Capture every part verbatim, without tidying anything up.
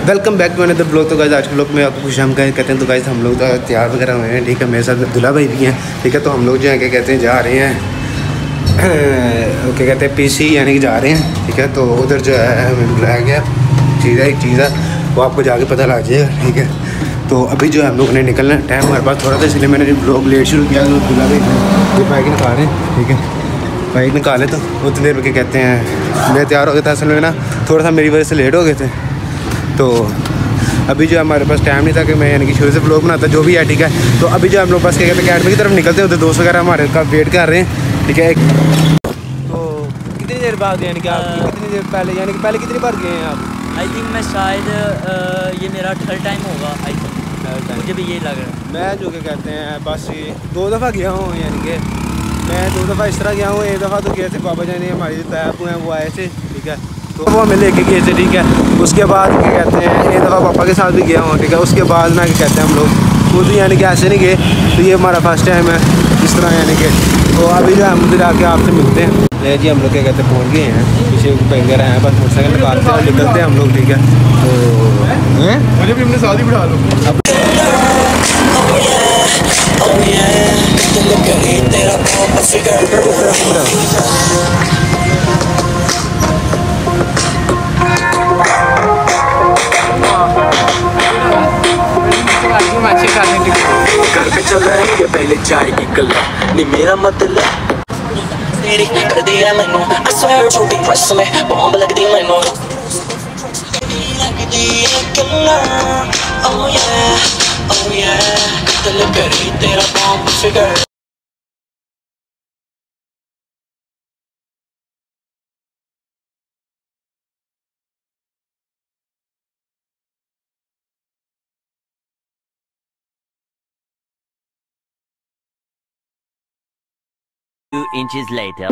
Welcome back to another blog. तो guys आज के ब्लॉग में आपको खुश हम कहते हैं। तो गाइस हम लोग तो तैयार वगैरह हुए हैं, ठीक है। मेरे साथ अब्दुल्ला भाई भी हैं, ठीक है। तो हम लोग जो है क्या कहते हैं जा रहे हैं, क्या कहते हैं पीसी यानी कि जा रहे हैं, ठीक है। तो उधर जो है हमें बुलाया गया, चीज़ है एक चीज़ है वो आपको जाके पता लग जाएगा, ठीक है। तो अभी जो है हम लोग ने निकलना है, टाइम हमारे पास थोड़ा था इसलिए मैंने ब्लॉग लेट शुरू किया। तो अब्दुल्ला भाई ये बाइक निकाल रहे हैं, ठीक है। बाइक निकाले तो उतनी देर में क्या कहते हैं मैं तैयार हो गया था, असल में ना थोड़ा सा मेरी वजह से लेट हो गए थे। तो अभी जो हमारे पास टाइम नहीं था कि मैं यानी कि शुरू से ब्लॉग बनाता, जो भी है, ठीक है। तो अभी जो हम लोग बस क्या कहते हैं अकेडमी की तरफ निकलते हैं, उधर दोस्त वगैरह हमारे का वेट कर रहे हैं, ठीक है। तो कितनी देर बाद यानी कि आप कितनी देर पहले यानी कि पहले कितनी बार गए हैं आप? आई थिंक मैं शायद आ, ये मेरा थर्ड टाइम होगा, आई थिंक मुझे भी यही लग रहा है। मैं जो क्या कहते हैं बस दो दफ़ा गया हूँ, यानी कि मैं दो दफ़ा इस तरह गया हूँ। एक दफ़ा तो गए थे बाबा जानी हमारे जो तैयार हुए हैं वो आए थे, ठीक है। तो वो हमें लेके गए थे, ठीक है। उसके बाद क्या कहते हैं एक दफ़ा पापा के साथ भी गया हूँ, ठीक है। उसके बाद ना क्या कहते हैं हम लोग खुद यानी कि ऐसे नहीं गए। तो ये हमारा फर्स्ट टाइम है इस तरह यानी कि। तो अभी जो हम उधर आके आपसे मिलते हैं। नहीं जी हम लोग क्या कहते हैं पहुँच गए हैं, पीछे पैंगे रहे हैं, बस मोटरसाइकिल निकालते हैं और निकलते हैं हम लोग, ठीक है। तो मुझे भी अपने साथ ही बिठा लो। घर पे चल रही पहले जाएगी कला नहीं मेरा मतलब तेरी कर दिया मैनू I swear छोटी ड्रेस में बॉम्ब लगदी मैनू लगदी है कला oh yeah oh yeah दिल करी तेरा bomb figure Two inches later.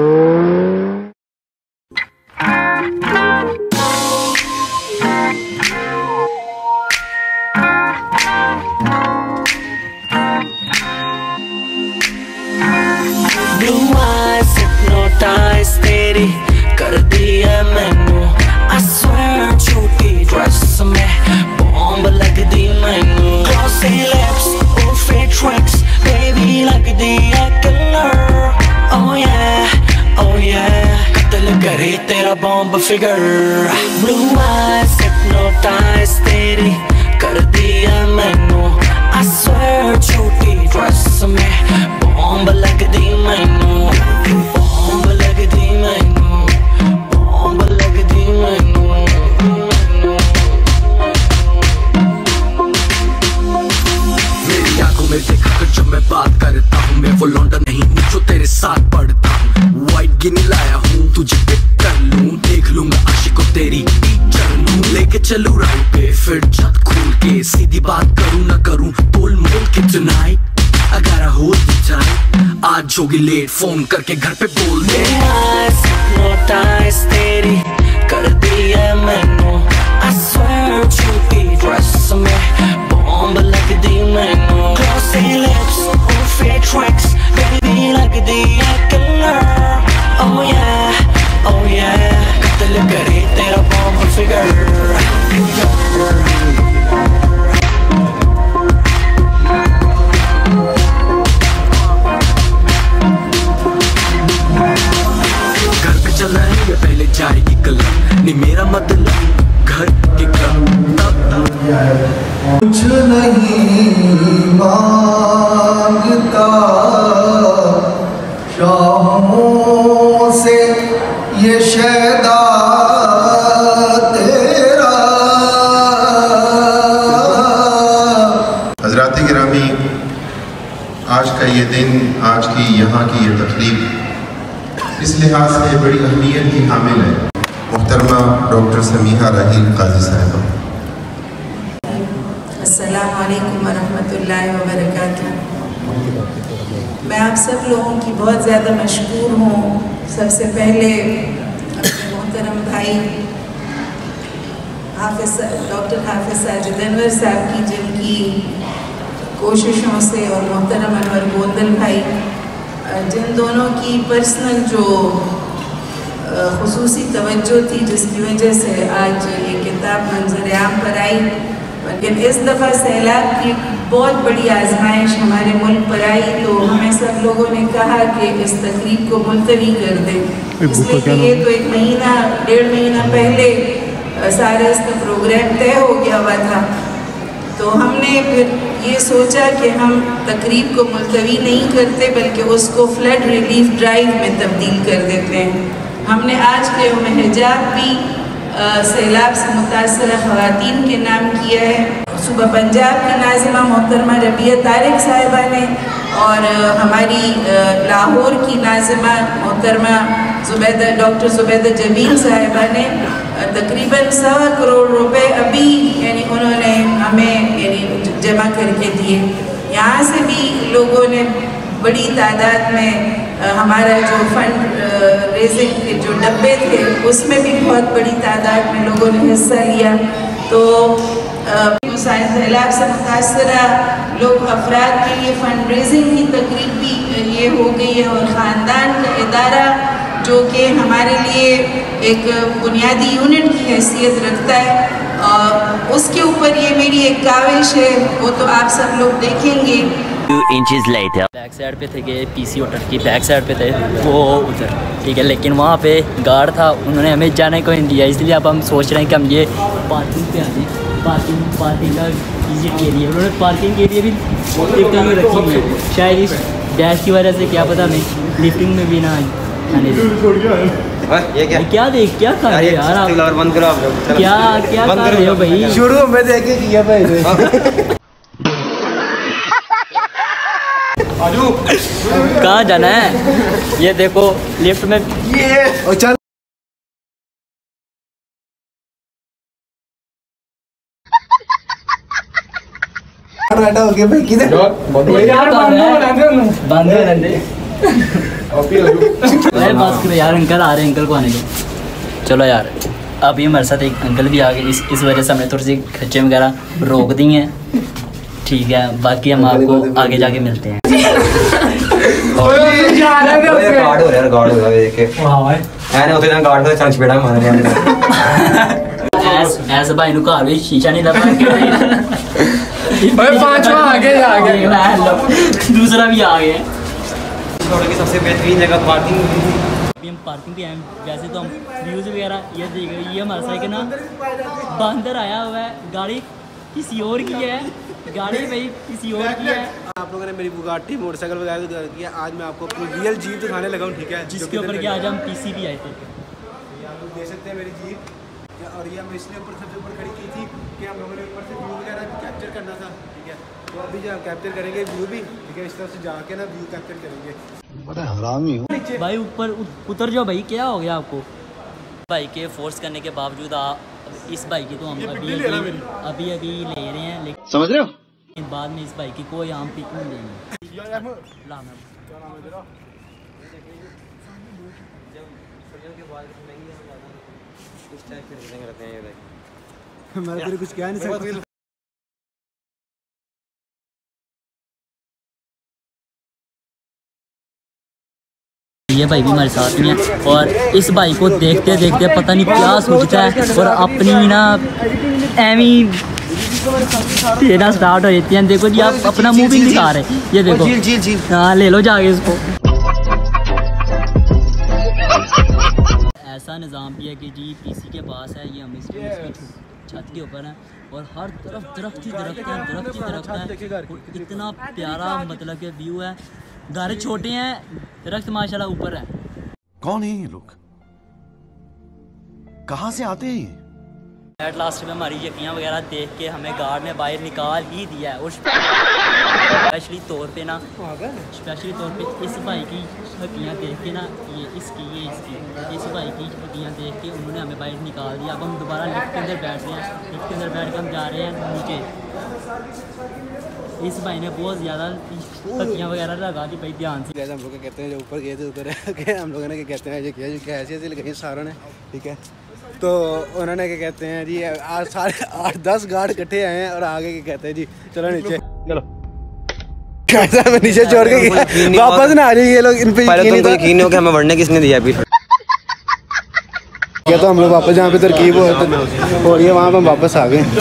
Blue eyes hypnotize तेरी कर दिया मैनू I swear छोटी ड्रेस में बॉम्ब लगदी मैनू Glossy lips और fake tricks baby लगदी है killer Oh yeah oh yeah कत्ल करे तेरा bomb figure Blue eyes hypnotize तेरी कर दिया मैनू I swear छोटी ड्रेस में बॉम्ब लगदी मैनू बॉम्ब लगदी मैनू बॉम्ब लगदी मैनू मेरी आंखों में देखा कर जब मैं बात करता हूँ मैं वो लौंडा नहीं हूँ जो तेरे साथ पढ़ता हूँ वाइट गिनी लाया हूँ तुझे पिक कर लूँ देख लूंगा आशिकों तेरी टीचर लूँ लेके चलूँ राह पे फिर छत खोल के सीधी बात करूँ ना करूँ बोल मोल के tonight I gotta hold you tight आज होगी लेट फोन करके घर पे बोल दे hypnotize तेरी कर दिया मैनू I swear छोटी ड्रेस में बॉम्ब लगदी मैनू Glossy lips और fake tricks baby लगदी है killer Oh yeah oh yeah कत्ल करे तेरा बॉम्ब फिगर पहले जाएगी कलम नहीं मेरा मतलब घर के कम कुछ नहीं मांगता शाहों से ये शैदा तेरा हज़रात गिरामी आज का ये दिन आज की यहाँ की ये तकरीब इस लिहाज से बड़ी अहमियत की हामिल है। मुहतरमा डॉक्टर समीहा राहील काजी साहिबा। अस्सलाम वालेकुम वरहमतुल्लाहि वबरकातुहू। मैं आप सब लोगों की बहुत ज़्यादा मशकूर हूँ। सबसे पहले अपने मोहतरम भाई हाफिज़ डॉक्टर हाफिज़ साजिद अनवर साहब की जिनकी कोशिशों से और मोहतरम अनवर गोंदल भाई जिन दोनों की पर्सनल जो खुसूसी तवज्जो थी जिसकी वजह से आज ये किताब मंजर आम पर आई। लेकिन इस दफ़ा सैलाब की बहुत बड़ी आजमाइश हमारे मुल्क पर आई, तो हमें सब लोगों ने कहा कि इस तकरीब को मुलतवी कर दें। इसलिए कि ये तो एक महीना डेढ़ महीना पहले सारा इसका प्रोग्राम तय हो गया हुआ था, तो हमने फिर ये सोचा कि हम तकरीब को मुलतवी नहीं करते बल्कि उसको फ्लड रिलीफ ड्राइव में तब्दील कर देते हैं। हमने आज के यौम हिजाब भी सैलाब से मुतासर ख़वातीन के नाम किया है। सुबह पंजाब की नाज़िमा मोहतरमा रबिया तारिक साहिबा ने और हमारी लाहौर की नाज़िमा मोहतरमा ज़ुबैदा डॉक्टर ज़ुबैदा जबीन साहिबा ने तकरीबन सवा करोड़ रुपए अभी यानी उन्होंने हमें यानी जमा करके दिए। यहाँ से भी लोगों ने बड़ी तादाद में हमारा जो फंड रेजिंग के जो डब्बे थे उसमें भी बहुत बड़ी तादाद में लोगों ने हिस्सा लिया। तो सैलाब से मुतासरा लोग अफराद के लिए फंड रेजिंग की तकरीब भी ये हो गई है और ख़ानदान का इदारा जो कि हमारे लिए एक बुनियादी यूनिट की हैसियत रखता है और उसके ऊपर ये मेरी एक काविश है, वो तो आप सब लोग देखेंगे। बैक साइड पे थे कि पीसी होटल की बैक साइड पे थे वो उधर, ठीक है, लेकिन वहाँ पे गार्ड था, उन्होंने हमें जाने को नहीं दिया। इसलिए अब हम सोच रहे हैं कि हम ये पार्किंग पे आ जाए। पार्किंग पार्किंग का विजिट एरिया, उन्होंने पार्किंग एरिया भी लिफ्टिंग में रखी हुई है। शायद इस डैश की वजह से क्या पता नहीं लिफ्टिंग में भी ना आने दे। ये क्या क्या देख क्या कर रहे यार आप, बंद करो आप लोग, क्या क्या कर रहे हो भाई? शुरू में देखे किया भाई कहाँ जाना है? ये देखो लिफ्ट में ये और चल बैठा हो गया भाई किधर बंद बात करो यार। अंकल आ रहे हैं, अंकल को आने दो। चलो यार, अभी हमारे साथ एक अंकल भी आ गए, इस इस वजह से हमने थोड़ी सी खर्चे वगैरह रोक दी हैं, ठीक है। बाकी हम आपको आगे जाके मिलते हैं। ऐसा भाई नु घर भी शीशा नहीं लगा दूसरा भी आ गया। सबसे बेहतरीन जगह पार्किंग। अभी हम पार्किंग पे आए, वैसे तो हम व्यूज वगैरह ये देख रहे, ये हमारे साथ ना बंदर आया हुआ है, गाड़ी किसी और की है, गाड़ी भाई किसी और की है। आप लोगों ने मेरी बुगाटी मोटरसाइकिल वगैरह दिखा किया, आज मैं आपको अपनी रियल जीप दिखाने लगा हूँ, ठीक है, जिसके ऊपर कि आज हम पीसी भी आए थे। आप लोग देख सकते हैं मेरी जीप, और ये हम इसलिए ऊपर सबसे ऊपर खड़ी की थी कि हम लोगों ने ऊपर से व्यू वगैरह कैप्चर करना था, ठीक है। तो अभी जो हम कैप्चर करेंगे व्यू भी, ठीक है, इस तरफ से जाके ना व्यू कैप्चर करेंगे। बड़ा हरामी हो भाई, ऊपर उतर जाओ भाई, क्या हो गया आपको? भाई के फोर्स करने के बावजूद इस भाई की तो हम अभी अभी अभी अभी ले रहे हैं, लेकिन समझ रहे हो बाद में इस भाई की कोई आम पिक नहीं लेंगे। मैं तेरे कुछ कह नहीं सकता। ये भाई भी हमारे साथ ही हैं और इस भाई को देखते देखते पता नहीं क्या सोचता है और अपनी ना एवी तेना स्टार्ट हो जाती है। देखो जी, आप अपना मुंह भी दिखा रहे हैं, ये देखो। हाँ, ले लो जाके इसको। ऐसा निज़ाम भी है कि जी पीसी के पास है, ये हम इसकी छत के ऊपर है और हर तरफ दरख्त ही दरख्त है, दरख्त ही दरख्त है और इतना प्यारा मतलब कि व्यू है। घर छोटे हैं, दरख्त माशाल्लाह ऊपर है। कौन है ये लोग, कहाँ से आते हैं? एट लास्ट में हमारी यकियाँ वगैरह देख के हमें गार्ड ने बाहर निकाल ही दिया है और स्पेशली तौर पे ना स्पेशली तौर पे इस भाई की यकियाँ देख के ना, ये इसकी ये इसकी इस भाई की यकियाँ देख के उन्होंने हमें बाहर निकाल दिया। अब हम दोबारा लिफ्ट के अंदर बैठ रहे हैं, लिफ्ट के अंदर बैठ के हम जा रहे हैं नीचे। इस भाई ने बहुत ज़्यादा यकियाँ वगैरह लगा दी भाई, ध्यान से। हम लोग कहते हैं जो ऊपर गए थे उधर हम लोगों ने क्या कहते हैं, जो किया जो क्या ऐसे ऐसे लगाई सारों ने, ठीक है। तो उन्होंने क्या कहते हैं जी, आज साढ़े आठ दस गार्ड इकट्ठे आए हैं और आगे क्या कहते हैं जी, चलो नीचे चलो। कैसा मैं नीचे छोड़ के गया, वापस ना आ जाइए ये लोग। इन पे पहले तुमको यकीन नहीं हो कि हमें बढ़ने किसने दिया अभी। तो हम लोग वापस जहाँ पे तरकीब हो और ये वहाँ पर हम वापस आ गए।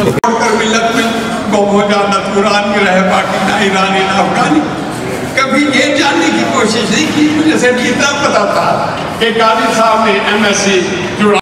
कभी ये जानने की कोशिश नहीं की, मुझे सिर्फ इतना पता था कि गाजी साहब ने एम एस सी जुड़ा।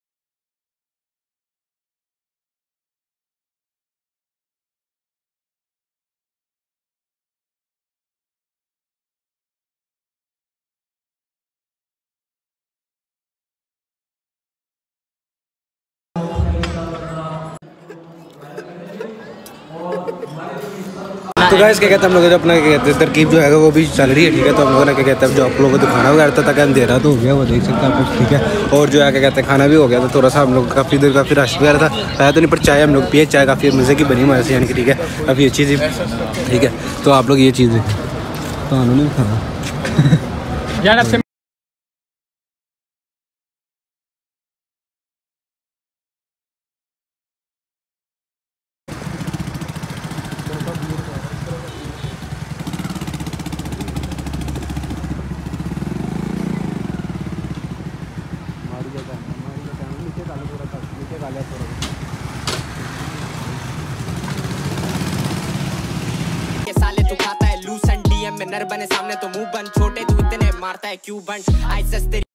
तो गाइस क्या कहते हैं हम लोग जो अपना क्या कहते हैं तरकीब जो है वो भी चल रही है, ठीक है। तो हम लोगों ने क्या कहते हैं जो आप लोगों को दिखाना वगैरह था ताकि अंधेरा तो हो गया, वो देख सकते हैं आप, ठीक है। और जो है क्या कहते हैं खाना भी हो गया था, थोड़ा सा हम लोग काफ़ी देर काफ़ी रश वगैरह था, खाया तो नहीं पर चाय हम लोग पिए, चाय काफ़ी मज़े की बनी हमारे से, यानी कि ठीक है काफ़ी अच्छी थी, ठीक है। तो आप लोग ये चीज़ तो उन्होंने भी खाना यार। साले तू खाता है लूसन डीएम में नर बने सामने तो मुंह बंद, छोटे तू इतने मारता है क्यों बंद आई सस्ते